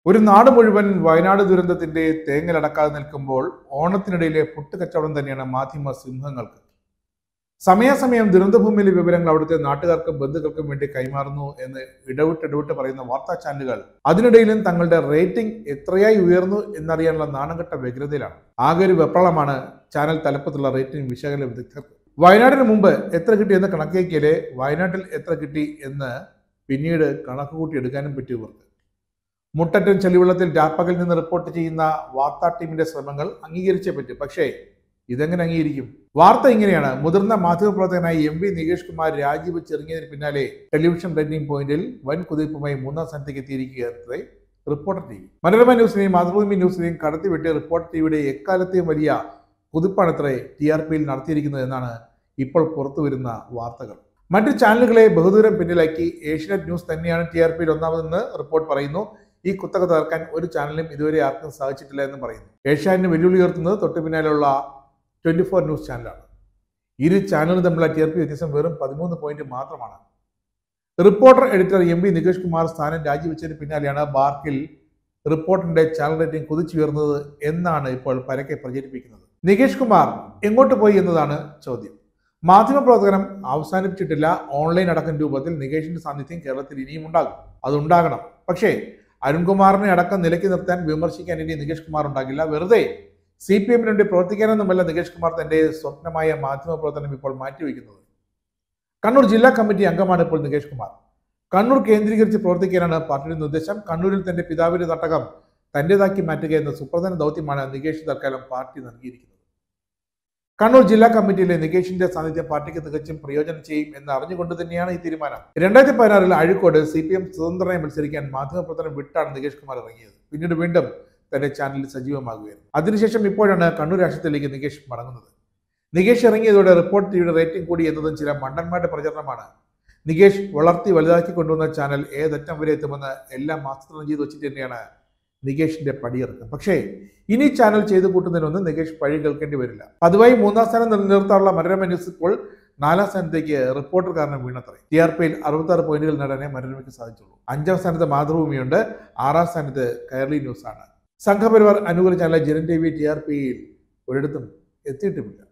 ഒരു നാട് മുഴുവൻ വയനാട് ദുരന്തത്തിന്റെ തേങ്ങലടക്കാതെ നിൽക്കുമ്പോൾ ഓണത്തിനിടയിലെ പുട്ടുകച്ചവടം തന്നെയാണ് മാധ്യമ സിംഹങ്ങൾക്ക്. സമയാസമയം ദുരന്തഭൂമിയിലെ വിവരങ്ങൾ അവിടുത്തെ നാട്ടുകാർക്കും ബന്ധുക്കൾക്കും വേണ്ടി കൈമാറുന്നു എന്ന് ഇടവിട്ട് പറയുന്ന വാർത്താ ചാനലുകൾ അതിനിടയിലും തങ്ങളുടെ റേറ്റിംഗ് എത്രയായി ഉയർന്നു എന്നറിയാനുള്ള നാണംകെട്ട വ്യഗ്രതയിലാണ്. ആകെ ഒരു വെപ്രളമാണ് ചാനൽ തലപ്പത്തുള്ള റേറ്റിംഗ് വിശകലന വിദഗ്ധർക്ക്. വയനാടിന് മുമ്പ് എത്ര കിട്ടി എന്ന് കണക്കാക്കിയാലേ വയനാട്ടിൽ എത്ര കിട്ടി എന്ന് പിന്നീട് കണക്ക് കൂട്ടി എടുക്കാനും പറ്റിയവർക്ക്. മുട്ടറ്റൻ ചെളിവെള്ളത്തിൽ രാപ്പകൽ നിന്ന് റിപ്പോർട്ട് ചെയ്യുന്ന വാർത്താ ടീമിന്റെ ശ്രമങ്ങൾ അംഗീകരിച്ചേ പറ്റും. പക്ഷേ ഇതെങ്ങനെ അംഗീകരിക്കും? വാർത്ത ഇങ്ങനെയാണ്: മുതിർന്ന മാധ്യമപ്രവർത്തകനായ എം.വി. നികേഷ് കുമാർ രാജിവെച്ചിറങ്ങിയതിന് പിന്നാലെ ടെലിവിഷൻ റേറ്റിംഗ് പോയിന്റിൽ വൻ കുതിപ്പുമായി 3-ാം സ്ഥാനത്തേക്ക് എത്തിയിരിക്കുകയത്രേ റിപ്പോർട്ടർ ടി വി. മനോരമ ന്യൂസിനെയും മാതൃഭൂമി ന്യൂസിനെയും കടത്തിവെട്ടിയ റിപ്പോർട്ടർ ടിവിയുടെ എക്കാലത്തെയും വലിയ കുതിപ്പാണത്രേ TRPയിൽ നടത്തിയിരിക്കുന്നത് എന്നാണ് ഇപ്പോൾ പുറത്തുവരുന്ന വാർത്തകൾ. മറ്റു ചാനലുകളെ ബഹുദൂരം പിന്നിലാക്കി ഏഷ്യാനെറ്റ് ന്യൂസ് തന്നെയാണ് TRPയിൽ ഒന്നാമതെന്ന് റിപ്പോർട്ട് പറയുന്നു. ഈ കുത്തക തകർക്കാൻ ഒരു ചാനലും ഇതുവരെ ആർക്കും സാധിച്ചിട്ടില്ല എന്ന് പറയുന്നു. ഏഷ്യാനെറ്റിന് വെല്ലുവിളി ഉയർത്തുന്നത് തൊട്ടു പിന്നാലെയുള്ള 24 ന്യൂസ് ചാനലാണ്. ഇരു ചാനലും തമ്മിലുള്ള TRP വ്യത്യാസം വെറും 13 പോയിന്റ് മാത്രമാണ്. Reporter editor M V. Nikesh Kumar സ്ഥാനം രാജിവെച്ചതിന് പിന്നാലെയാണ് ബാർക്കിൽ റിപ്പോർട്ടറിന്റെ ചാനൽ റേറ്റിംഗ് കുതിച്ചുയർന്നത് എന്നാണ് ഇപ്പോൾ പരക്കെ പ്രചരിപ്പിക്കുന്നത്. നികേഷ് കുമാർ എങ്ങോട്ട് പോയി എന്നതാണ് ചോദ്യം. മാധ്യമപ്രവർത്തനം അവസാനിപ്പിച്ചിട്ടില്ല. ഓൺലൈൻ അടക്കം രൂപത്തിൽ നികേഷിന്റെ സാന്നിധ്യം കേരളത്തിൽ ഇനിയും ഉണ്ടാകും. അതുണ്ടാകണം. പക്ഷേ അരുൺകുമാറിനെ അടക്കം നിലയ്ക്ക് നിർത്താൻ വിമർശിക്കാൻ ഇനി നികേഷ് കുമാർ ഉണ്ടാകില്ല. വെറുതെ CPM വേണ്ടി പ്രവർത്തിക്കാനൊന്നുമല്ല നികേഷ് കുമാർ തന്റെ സ്വപ്നമായ മാധ്യമ പ്രവർത്തനം ഇപ്പോൾ മാറ്റിവെക്കുന്നത്. കണ്ണൂർ ജില്ലാ കമ്മിറ്റി അംഗമാണ് ഇപ്പോൾ നികേഷ് കുമാർ. കണ്ണൂർ കേന്ദ്രീകരിച്ച് പ്രവർത്തിക്കാനാണ് പാർട്ടിയുടെ നിർദ്ദേശം. കണ്ണൂരിൽ തന്റെ പിതാവിന്റെ തട്ടകം തന്റേതാക്കി മാറ്റുക എന്ന സുപ്രധാന ദൗത്യമാണ് നികേഷ് തൽക്കാലം പാർട്ടി നൽകിയിരിക്കുന്നത്. കണ്ണൂർ ജില്ലാ കമ്മിറ്റിയിലെ നികേഷിന്റെ സാന്നിധ്യം പാർട്ടിക്ക് തികച്ചും പ്രയോജനം ചെയ്യും എന്ന് അറിഞ്ഞുകൊണ്ട് തന്നെയാണ് ഈ തീരുമാനം. 2016 അഴീക്കോട് CPM സ്വതന്ത്രനായി മത്സരിക്കാൻ മാധ്യമപ്രവർത്തനം വിട്ടാണ് നികേഷ് കുമാർ ഇറങ്ങിയത്. പിന്നീട് വീണ്ടും തന്റെ ചാനലിൽ സജീവമാകുകയായിരുന്നു. അതിനുശേഷം ഇപ്പോഴാണ് കണ്ണൂർ രാഷ്ട്രീയത്തിലേക്ക് നികേഷ് മടങ്ങുന്നത്. നികേഷ് ഇറങ്ങിയതോടെ റിപ്പോർട്ട് ടിവിയുടെ റേറ്റിംഗ് കൂടി എന്നതും ചില മണ്ടന്മാരുടെ പ്രചരണമാണ്. നികേഷ് വളർത്തി വലുതാക്കി കൊണ്ടുവന്ന ചാനൽ ഏതറ്റം വരെ എത്തുമെന്ന് എല്ലാം ആസൂത്രണം ചെയ്ത് വെച്ചിട്ട് തന്നെയാണ് നികേഷിന്റെ പടിയിറക്കം. പക്ഷേ ഇനി ചാനൽ ചെയ്തു കൂട്ടുന്നതിനൊന്നും നികേഷ് പഴി കേൾക്കേണ്ടി വരില്ല. പതിവായി 3-ാം സ്ഥാനം നിലനിർത്താനുള്ള മനോരമ ന്യൂസ് ഇപ്പോൾ 4-ാം സ്ഥാനത്തേക്ക് റിപ്പോർട്ടർ കാരണം വീണത്രേ. TRPയിൽ 66 പോയിന്റുകൾ നേടാനേ മനോരമയ്ക്ക് സാധിച്ചുള്ളൂ. 5-ാം സ്ഥാനത്ത് മാതൃഭൂമിയുണ്ട്. 6-ാം സ്ഥാനത്ത് കൈരളി ന്യൂസ് ആണ്. സംഘപരിവാർ അനുകൂല ചാനൽ ജനൻ TV TRPയിൽ ഒരിടത്തും എത്തിയിട്ടുമില്ല.